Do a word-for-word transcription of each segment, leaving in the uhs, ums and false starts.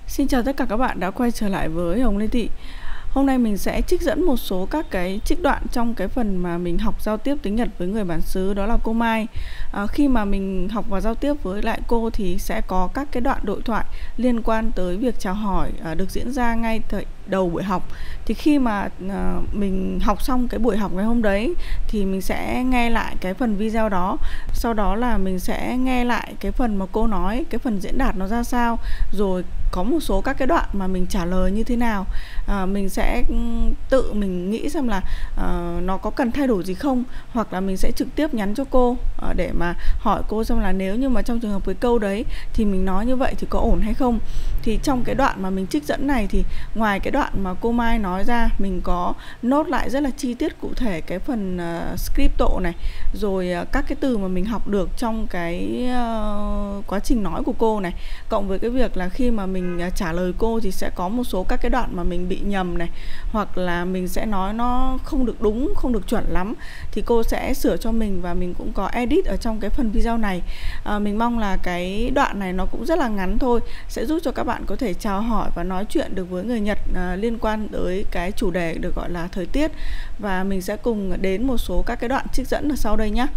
Xin chào tất cả các bạn đã quay trở lại với Hồng Lê Thị. Hôm nay mình sẽ trích dẫn một số các cái trích đoạn trong cái phần mà mình học giao tiếp tiếng Nhật với người bản xứ, đó là cô Mai. À, khi mà mình học và giao tiếp với lại cô thì sẽ có các cái đoạn đối thoại liên quan tới việc chào hỏi à, được diễn ra ngay thời đầu buổi học. Thì khi mà à, mình học xong cái buổi học ngày hôm đấy thì mình sẽ nghe lại cái phần video đó. Sau đó là mình sẽ nghe lại cái phần mà cô nói, cái phần diễn đạt nó ra sao, rồi có một số các cái đoạn mà mình trả lời như thế nào. À, mình sẽ tự mình nghĩ xem là uh, nó có cần thay đổi gì không, hoặc là mình sẽ trực tiếp nhắn cho cô uh, để mà hỏi cô xem là nếu như mà trong trường hợp cái câu đấy thì mình nói như vậy thì có ổn hay không. Thì trong cái đoạn mà mình trích dẫn này thì ngoài cái đoạn mà cô Mai nói ra, mình có nốt lại rất là chi tiết cụ thể cái phần uh, scripto này, rồi uh, các cái từ mà mình học được trong cái uh, quá trình nói của cô này, cộng với cái việc là khi mà mình uh, trả lời cô thì sẽ có một số các cái đoạn mà mình bị nhầm này, hoặc là mình sẽ nói nó không được đúng, không được chuẩn lắm, thì cô sẽ sửa cho mình và mình cũng có edit ở trong cái phần video này. À, mình mong là cái đoạn này nó cũng rất là ngắn thôi, sẽ giúp cho các bạn có thể chào hỏi và nói chuyện được với người Nhật à, liên quan tới cái chủ đề được gọi là thời tiết. Và mình sẽ cùng đến một số các cái đoạn trích dẫn ở sau đây nhé.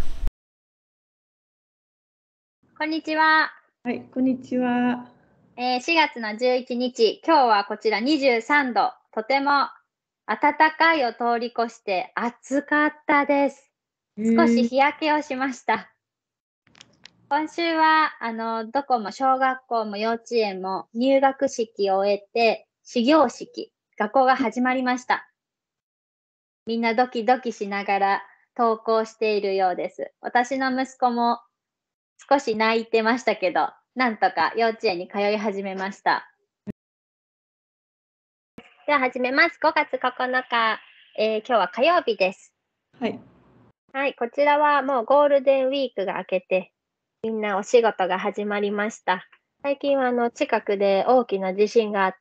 こんにちは。 はい、こんにちは。 えー、しがつのじゅういちにち、今日はこちらにじゅうさんど、とても暖かいを通り越して暑かったです。少し日焼けをしました。今週はあのどこも小学校も幼稚園も入学式を終えて始業式、学校が始まりました。みんなドキドキしながら登校しているようです。私の息子も少し泣いてましたけど、なんとか幼稚園に通い始めました。では始めます。ごがつここのか、えー、今日は火曜日です。 はい。 はい、こちらはもうゴールデンウィークが明けて、みんなお仕事が始まりました。最近はあの近くで大きな地震があって、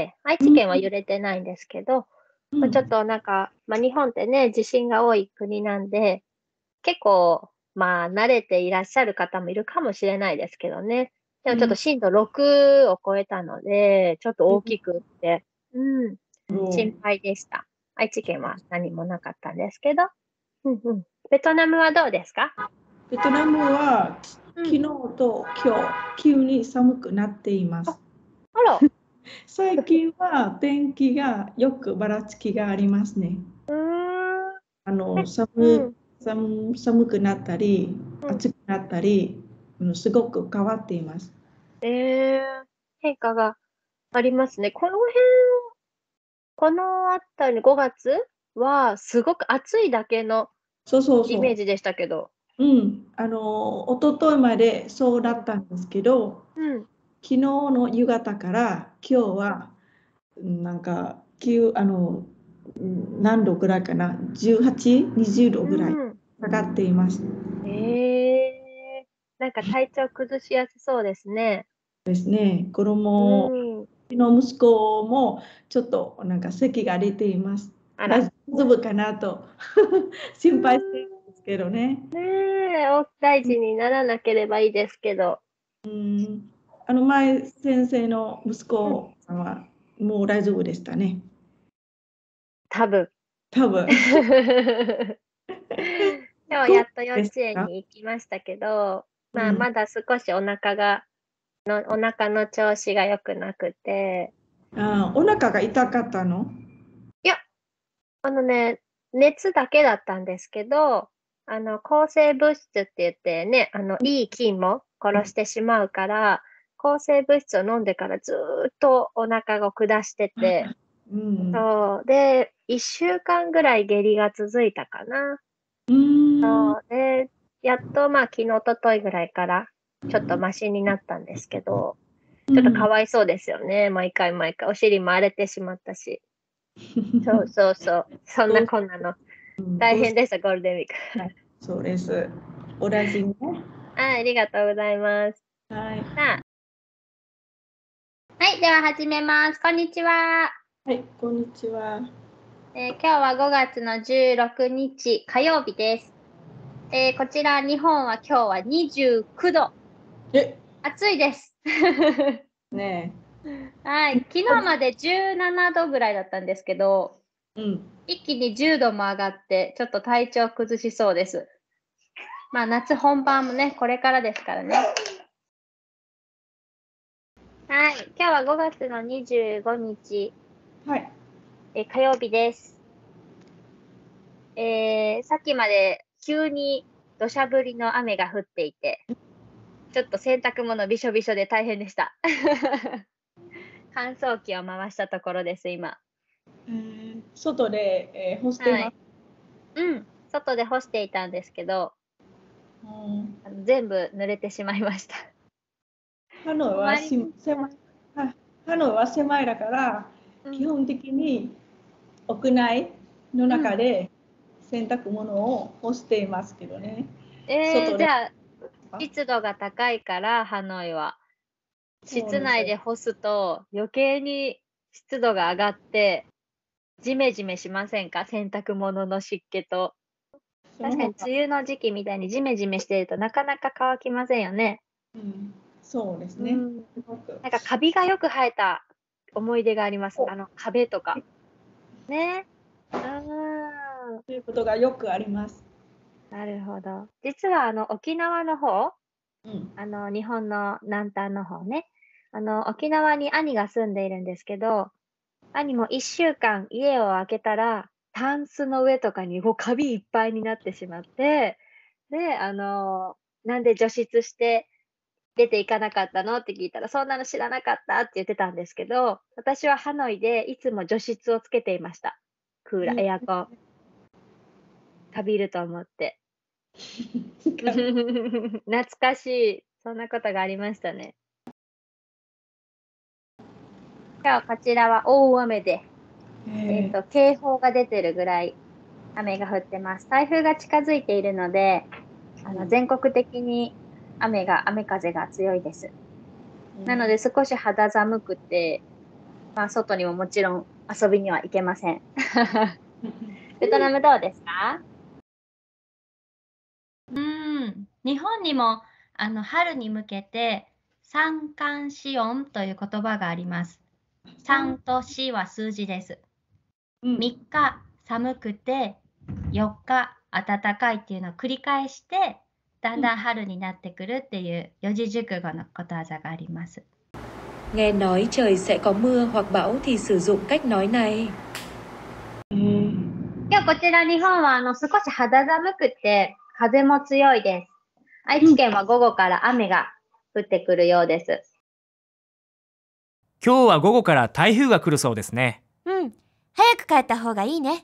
愛知県は揺れてないんですけど、うんまあ、ちょっとなんか、まあ、日本ってね、地震が多い国なんで、結構、まあ、慣れていらっしゃる方もいるかもしれないですけどね。でもちょっと震度ろくを超えたので、ちょっと大きくって、うん、心配でした。愛知県は何もなかったんですけど。うんうん、ベトナムはどうですか？ ベトナムは昨日と今日、急に寒くなっています。 あら。 最近は天気がよくばらつきがありますね。 うーん。 あの寒、 うん寒、寒くなったり、暑くなったり、うん、すごく変わっています。 えー、変化がありますね。この辺、このあたりごがつはすごく暑いだけのそうそうそうイメージでしたけど。 うん、あの一昨日までそうだったんですけど、 うん、 昨日の夕方から今日はなんかあの何度ぐらいかな、じゅうはち、にじゅうどぐらい下がっています。 うん、えー、なんか体調崩しやすそうですね。 ですね。子供、うん、うちの息子もちょっとなんか咳が出ています。大丈夫かなと心配してるんですけどね。 ねえ、お大事にならなければいいですけど。 うん、あの前先生の息子さんはもう大丈夫でしたね。 多分。 多分。 今日やっと幼稚園に行きましたけど、まあまだ少しお腹がのお腹の調子が良くなくて。 ああ、お腹が痛かったの？ いや、あのね、熱だけだったんですけど、あの抗生物質って言ってね、あのいい菌も殺してしまうから、抗生物質を飲んでからずっとお腹が下してて、 うん、 そうでいっしゅうかんぐらい下痢が続いたかな。 うん、 そうで、やっとまあ昨日一昨日ぐらいからちょっとマシになったんですけど、ちょっとかわいそうですよね。毎回毎回お尻も荒れてしまったし。そうそうそう。そんなこんなの。大変でした、ゴールデンウィーク。 はい、そうです。お大事にね。 はい、ありがとうございます。 はい。 さあ。はい、では始めます。こんにちは。 はい、こんにちは。 えー、今日はごがつのじゅうろくにち火曜日です。えー、こちら日本は今日はにじゅうきゅうど。 え、 暑いです。 ねはい、昨日までじゅうななどぐらいだったんですけど、 うん。 一気にじゅうども上がって、ちょっと体調崩しそうです。まあ、夏本番もね、これからですからね。はい、今日はごがつのにじゅうごにち、 はい。 え火曜日です。えー、さっきまで急に土砂降りの雨が降っていて、ちょっと洗濯物びしょびしょで大変でした。乾燥機を回したところです、今。 えー、外で、えー、干してます。 はい。うん、外で干していたんですけど、 うん、 あの全部濡れてしまいました。 ハノイはし狭い、はハノイは狭いだから、 うん、 基本的に屋内の中で洗濯物を干していますけどね。 えー、じ外で。 ゃあ、湿度が高いから、ハノイは。室内で干すと余計に湿度が上がって、ジメジメしませんか？洗濯物の湿気と。確かに梅雨の時期みたいにジメジメしてるとなかなか乾きませんよね。 うん、そうですね。 うん、なんかカビがよく生えた思い出があります。あの壁とか。ね。うん。 ということがよくあります。 なるほど。実はあの沖縄の方、 うん、 あの日本の南端の方ね、あの沖縄に兄が住んでいるんですけど、兄もいっしゅうかん家を開けたら、タンスの上とかにもうカビいっぱいになってしまって、で、あの、なんで除湿して出ていかなかったのって聞いたら、そんなの知らなかったって言ってたんですけど、私はハノイでいつも除湿をつけていました。クーラー、エアコン。カビると思って。懐かしい。そんなことがありましたね。今日こちらは大雨で、えっと、警報が出てるぐらい雨が降ってます。台風が近づいているので、あの全国的に雨が、雨風が強いです。なので少し肌寒くて、まあ外にももちろん遊びには行けません。ベトナムどうですか？ うん、日本にもあの春に向けて三寒四温という言葉があります。さんとしは数字です。みっか寒くてよっか暖かいっていうのを繰り返して、だんだん春になってくるっていう四字熟語のことわざがあります。 Nghe nói trời sẽ có mưa hoặc bão thì sử dụng cách nói này. 今日こちら日本はあの少し肌寒くて風も強いです。愛知県は午後から雨が降ってくるようです。 今日は午後から台風が来るそうですね。 うん、早く帰った方がいいね。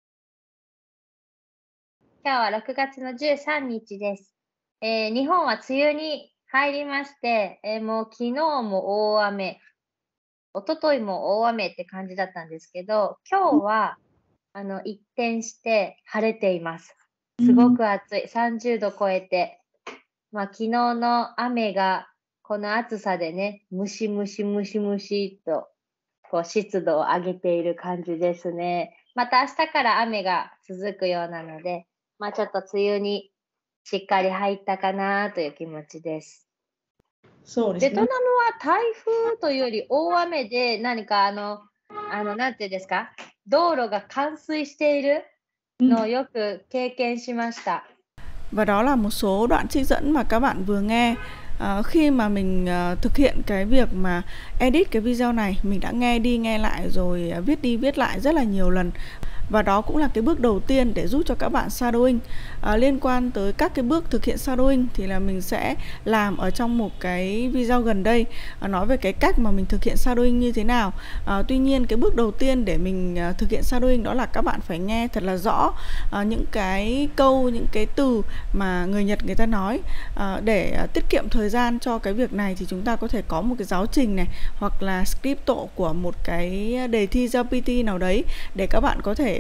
今日はろくがつのじゅうさんにちです。えー、日本は梅雨に入りまして、えー、もう昨日も大雨、一昨日も大雨って感じだったんですけど、今日はあの一転して晴れています。すごく暑い、さんじゅうど超えて、まあ、昨日の雨がこの暑さでね、ムシムシムシムシとこう湿度を上げている感じですね。また明日から雨が続くようなので、まあちょっと梅雨にしっかり入ったかなという気持ちです。 そうですね。 ベトナムは台風というより大雨で何かあの、あの、なんていうんですか、道路が冠水しているのをよく経験しました。 Và đó là một số đoạn trích dẫn mà các bạn vừa nghe. À, khi mà mình uh, thực hiện cái việc mà edit cái video này, mình đã nghe đi nghe lại rồi uh, viết đi viết lại rất là nhiều lần. Và đó cũng là cái bước đầu tiên để giúp cho các bạn shadowing. À, liên quan tới các cái bước thực hiện shadowing thì là mình sẽ làm ở trong một cái video gần đây, à, nói về cái cách mà mình thực hiện shadowing như thế nào. À, tuy nhiên cái bước đầu tiên để mình uh, thực hiện shadowing đó là các bạn phải nghe thật là rõ uh, những cái câu, những cái từ mà người Nhật người ta nói. À, để uh, tiết kiệm thời gian cho cái việc này thì chúng ta có thể có một cái giáo trình này hoặc là script của một cái đề thi giê pê tê nào đấy để các bạn có thể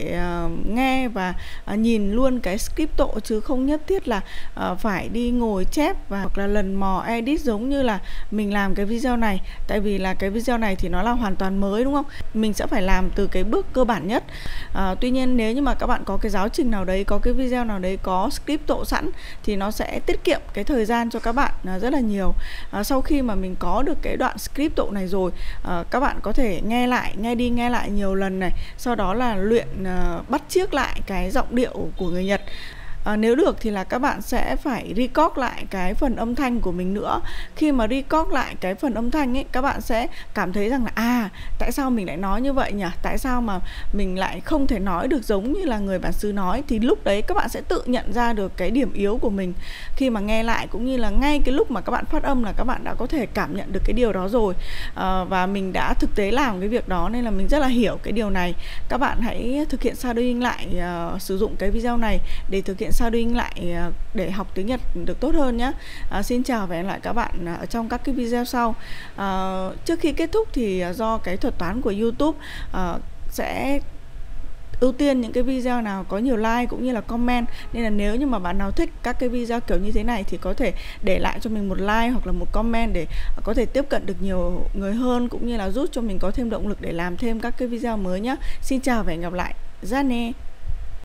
thể uh, nghe và uh, nhìn luôn cái script tộ, chứ không nhất thiết là uh, phải đi ngồi chép và hoặc là lần mò edit giống như là mình làm cái video này. Tại vì là cái video này thì nó là hoàn toàn mới, đúng không? Mình sẽ phải làm từ cái bước cơ bản nhất. uh, Tuy nhiên nếu như mà các bạn có cái giáo trình nào đấy, có cái video nào đấy có script tộ sẵn thì nó sẽ tiết kiệm cái thời gian cho các bạn uh, rất là nhiều. uh, Sau khi mà mình có được cái đoạn script tộ này rồi, uh, các bạn có thể nghe lại, nghe đi nghe lại nhiều lần này, sau đó là luyện uh, bắt chước lại cái giọng điệu của người Nhật. À, nếu được thì là các bạn sẽ phải record lại cái phần âm thanh của mình nữa. Khi mà record lại cái phần âm thanh ấy, các bạn sẽ cảm thấy rằng là à, tại sao mình lại nói như vậy nhỉ? Tại sao mà mình lại không thể nói được giống như là người bản xứ nói? Thì lúc đấy các bạn sẽ tự nhận ra được cái điểm yếu của mình khi mà nghe lại, cũng như là ngay cái lúc mà các bạn phát âm là các bạn đã có thể cảm nhận được cái điều đó rồi. à, Và mình đã thực tế làm cái việc đó nên là mình rất là hiểu cái điều này. Các bạn hãy thực hiện shadowing lại, uh, sử dụng cái video này để thực hiện shadowing lại để học tiếng Nhật được tốt hơn nhé. À, xin chào và hẹn lại các bạn ở trong các cái video sau. À, trước khi kết thúc thì do cái thuật toán của YouTube à, sẽ ưu tiên những cái video nào có nhiều like cũng như là comment, nên là nếu như mà bạn nào thích các cái video kiểu như thế này thì có thể để lại cho mình một like hoặc là một comment để có thể tiếp cận được nhiều người hơn, cũng như là giúp cho mình có thêm động lực để làm thêm các cái video mới nhé. Xin chào và hẹn gặp lại. Ra nè.